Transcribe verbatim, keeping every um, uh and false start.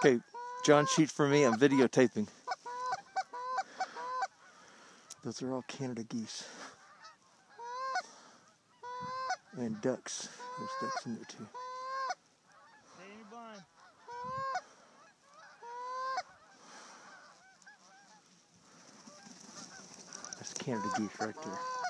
Okay, John, shoot for me. I'm videotaping. Those are all Canada geese. And ducks. There's ducks in there too. Hey, any blind? That's Canada geese right there.